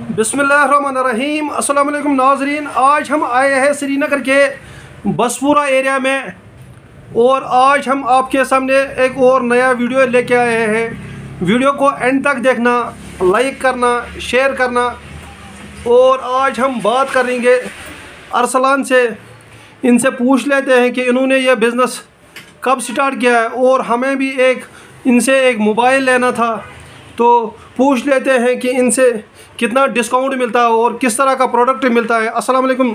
बिस्मिल्लाहिर्रहमानिर्रहीम। अस्सलाम वालेकुम नाज़रीन, आज हम आए हैं श्रीनगर के बसपुरा एरिया में और आज हम आपके सामने एक और नया वीडियो लेके आए हैं। वीडियो को एंड तक देखना, लाइक करना, शेयर करना। और आज हम बात करेंगे अरसलान से। इनसे पूछ लेते हैं कि इन्होंने यह बिज़नेस कब स्टार्ट किया है और हमें भी इनसे एक मोबाइल लेना था, तो पूछ लेते हैं कि इनसे कितना डिस्काउंट मिलता है और किस तरह का प्रोडक्ट मिलता है। अस्सलाम वालेकुम।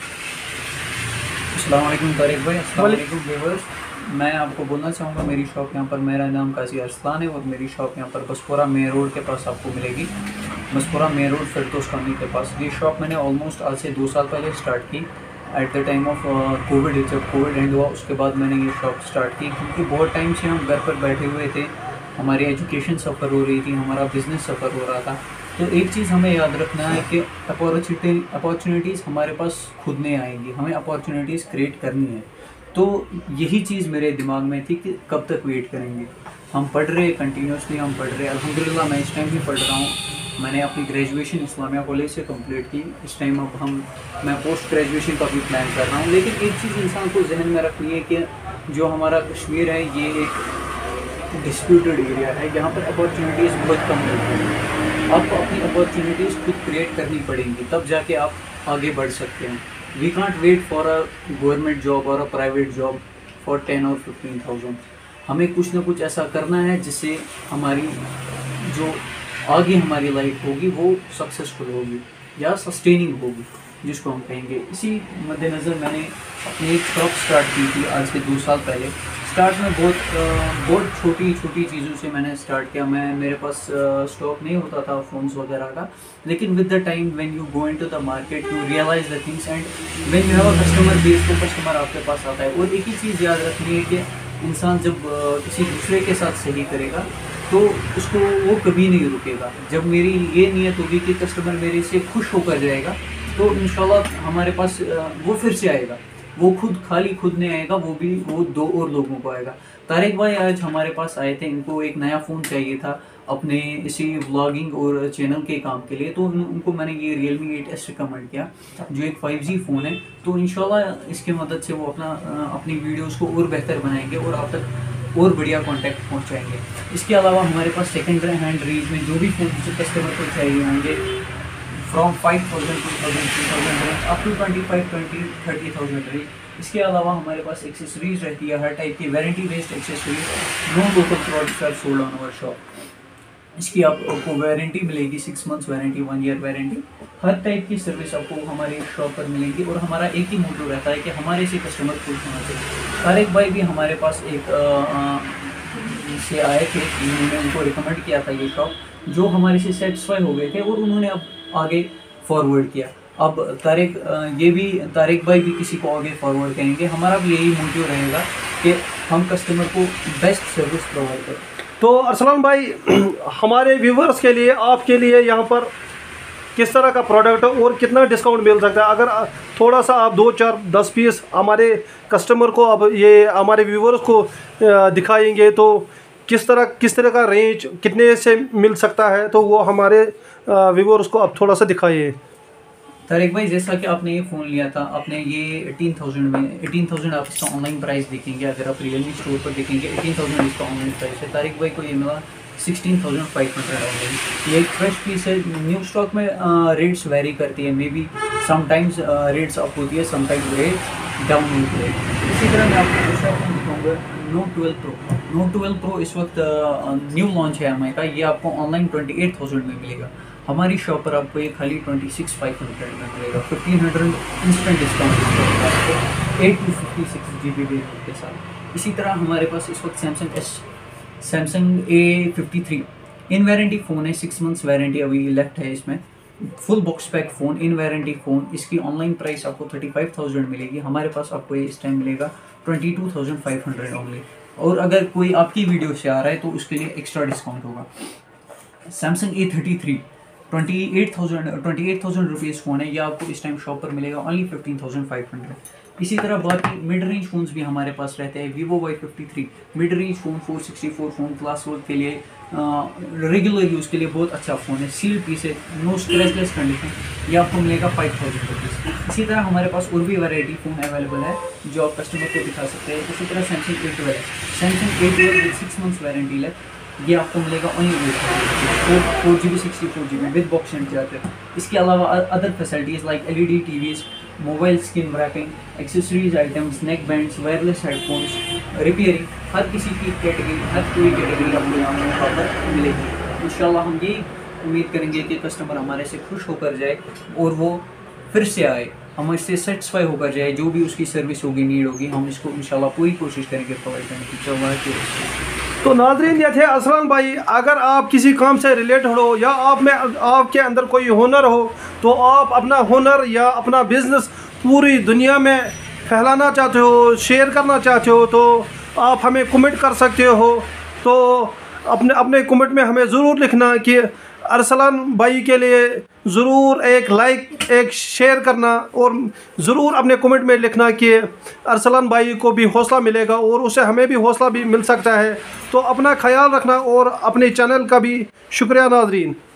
अस्सलाम वालेकुम तारिक भाई, अस्सलाम वालेकुम व्यूअर्स। मैं आपको बोलना चाहूँगा मेरी शॉप यहाँ पर, मेरा नाम काजी अरसलान है और मेरी शॉप यहाँ पर बसपुरा मेन रोड के पास आपको मिलेगी। Baspura main road Firdaus colony के पास। ये शॉप मैंने ऑलमोस्ट आज से 2 साल पहले स्टार्ट की at the time of covid. जब कोविड एंड हुआ उसके बाद मैंने ये शॉप स्टार्ट की, क्योंकि बहुत टाइम से हम घर पर बैठे हुए थे, हमारी एजुकेशन सफ़र हो रही थी, हमारा बिज़नेस सफ़र हो रहा था। तो एक चीज़ हमें याद रखना है कि अपॉर्चुनिटीज़ हमारे पास खुद नहीं आएंगी, हमें अपॉर्चुनिटीज़ क्रिएट करनी है। तो यही चीज़ मेरे दिमाग में थी कि कब तक वेट करेंगे। हम पढ़ रहे, कंटिन्यूसली हम पढ़ रहे। अल्हम्दुलिल्लाह मैं इस टाइम भी पढ़ रहा हूँ। मैंने अपनी ग्रेजुएशन इस्लामिया कॉलेज से कंप्लीट की। इस टाइम मैं पोस्ट ग्रेजुएशन का भी प्लान कर रहा हूँ। लेकिन एक चीज़ इंसान को जहन में रखनी है कि जो हमारा कश्मीर है ये एक डिस्प्यूटेड एरिया है, जहाँ पर अपॉर्चुनिटीज़ बहुत कम मिलती हैं। आपको अपनी अपॉर्चुनिटीज़ खुद क्रिएट करनी पड़ेंगी, तब जाके आप आगे बढ़ सकते हैं। We can't wait for a government job और अ प्राइवेट जॉब फॉर 10 और 15,000। हमें कुछ ना कुछ ऐसा करना है जिससे हमारी जो आगे हमारी लाइफ होगी वो सक्सेसफुल होगी या सस्टेनिंग होगी, जिसको हम कहेंगे। इसी मद्देनज़र मैंने अपनी एक शॉप स्टार्ट की थी आज से 2 साल पहले। स्टार्ट में बहुत छोटी छोटी चीज़ों से मैंने स्टार्ट किया। मेरे पास स्टॉक नहीं होता था फ़ोन्स वगैरह का, लेकिन with the time when you go into the market you realise the things and when you have a customer base, तो कस्टमर आपके पास आता है। और एक ही चीज़ याद रखनी है कि इंसान जब किसी दूसरे के साथ सही करेगा तो उसको वो कभी नहीं रुकेगा। जब मेरी ये नीयत होगी कि कस्टमर मेरे से खुश होकर जाएगा तो इंशाल्लाह हमारे पास वो फिर से आएगा। वो खुद नहीं आएगा, वो 2 और लोगों को आएगा। तारिक भाई आज हमारे पास आए थे, इनको एक नया फ़ोन चाहिए था अपने इसी व्लॉगिंग और चैनल के काम के लिए। तो उनको मैंने ये Realme 8S रिकमेंड किया, जो एक 5G फ़ोन है। तो इंशाल्लाह इसके मदद से वो अपनी वीडियोज़ को और बेहतर बनाएंगे और आप तक और बढ़िया कॉन्टैक्ट पहुँचाएँगे। इसके अलावा हमारे पास सेकेंड हैंड रेंज में जो भी फ़ोन कस्टमर को चाहिए होंगे, from 5,000 to 2,000 range up to 25,000-30,000 range. इसके अलावा हमारे पास एक्सेसरीज रहती है, हर टाइप की warranty based accessories. No local products are sold on our shop. इसकी आपको वारंटी मिलेगी 6 मंथ्स वारंटी, 1 ईयर वारंटी। हर टाइप की सर्विस आपको हमारी शॉप पर मिलेगी। और हमारा एक ही मोटो रहता है कि हमारे से कस्टमर खुश होना चाहिए। तारिक भाई भी हमारे पास एक से आए थे, उन्होंने उनको रिकमेंड किया था ये शॉप, जो हमारे से सेटिस्फाई हो गए थे और उन्होंने अब आगे फॉरवर्ड किया। अब तारिक भाई भी किसी को आगे फॉरवर्ड करेंगे। हमारा भी यही मोटिव रहेगा कि हम कस्टमर को बेस्ट सर्विस प्रोवाइड करें। तो अरसलान भाई, हमारे व्यूवर्स के लिए, आपके लिए यहाँ पर किस तरह का प्रोडक्ट और कितना डिस्काउंट मिल सकता है? अगर थोड़ा सा आप 2, 4, 10 पीस हमारे कस्टमर को, अब ये हमारे व्यूवर्स को दिखाएंगे तो किस तरह का रेंज कितने से मिल सकता है, तो वो हमारे व्यूवर्स को अब थोड़ा सा दिखाइए। तारिक भाई, जैसा कि आपने ये फ़ोन लिया था, आपने ये 18,000 आप इसका ऑनलाइन प्राइस देखेंगे। अगर आप Realme स्टोर पर देखेंगे 18,000 इसका ऑनलाइन प्राइस है। तारिक भाई को ये मिला 16,500 ऑनलाइन। ये एक फ्रेश पीस है। न्यू स्टॉक में रेट्स वेरी करती है, maybe sometimes rates up होती है, समटाइम्स रेट डाउन होती है। इसी तरह मैं आपको दूसरा फ़ोन दिखाऊँगा, Note 12 Pro। Note 12 Pro इस वक्त न्यू लॉन्च है हमारे का। ये आपको ऑनलाइन 28,000 में मिलेगा। हमारी शॉप पर आपको ये खाली 26,500 में मिलेगा। 1,500 इंस्टेंट डिस्काउंट आपको 8 to 56 GB वेरिएंट के साथ। इसी तरह हमारे पास इस वक्त सैमसंग A53 इन वारंटी फ़ोन है। 6 मंथ्स वारंटी अभी लेफ्ट है इसमें। फुल बॉक्स पैक फ़ोन, इन वारंटी फ़ोन। इसकी ऑनलाइन प्राइस आपको 35,000 मिलेगी। हमारे पास आपको ये इस टाइम मिलेगा 22,500 ओनली। और अगर कोई आपकी वीडियो से आ रहा है तो उसके लिए एक्स्ट्रा डिस्काउंट होगा। सैमसंग A33 28,000 रुपीज़ फ़ोन है। ये आपको इस टाइम शॉप पर मिलेगा ओनली 15,500। इसी तरह बाकी मिड रेंज फ़ोन्स भी हमारे पास रहते हैं। Vivo Y53 mid range phone 464 phone class work के लिए रेगुलर यूज़ के लिए बहुत अच्छा फ़ोन है, सील्ड पीस है, नो स्क्रैचलेस कंडीशन, ये आपको मिलेगा 5000 रुपीज़। इसी तरह हमारे पास और भी वैरायटी फ़ोन अवेलेबल है जो आप कस्टमर को दिखा सकते हैं। इसी तरह सैमसंग A12 है, Samsung A12 with 6 months warranty है, ये आपको मिलेगा only 4GB 64GB with box and charger. इसके अलावा other facilities like LED TVs, mobile screen wrapping, accessories items, neck bands, wireless headphones, repairing, हर किसी की कैटेगरी, हर कोई कैटेगरी आपको यहाँ पर मिलेगी। इंशाल्लाह हम ये उम्मीद करेंगे कि कस्टमर हमारे से खुश होकर जाए और वो फिर से आए, हम इससे सेटिस्फाई होकर जाए। जो भी उसकी सर्विस होगी, नीड होगी, हम इसको इंशाल्लाह पूरी कोशिश करेंगे प्रोवाइड करने की। तो नाज़रीन, ये थे अरसलान भाई। अगर आप किसी काम से रिलेटेड हो या आप में आपके अंदर कोई हुनर हो, तो आप अपना हुनर या अपना बिज़नेस पूरी दुनिया में फैलाना चाहते हो, शेयर करना चाहते हो, तो आप हमें कमेंट कर सकते हो। तो अपने कमेंट में हमें ज़रूर लिखना कि अरसलान भाई के लिए ज़रूर एक लाइक, एक शेयर करना, और ज़रूर अपने कमेंट में लिखना कि अरसलान भाई को भी हौसला मिलेगा और उसे हमें भी हौसला भी मिल सकता है। तो अपना ख्याल रखना और अपने चैनल का भी शुक्रिया नाज़रीन।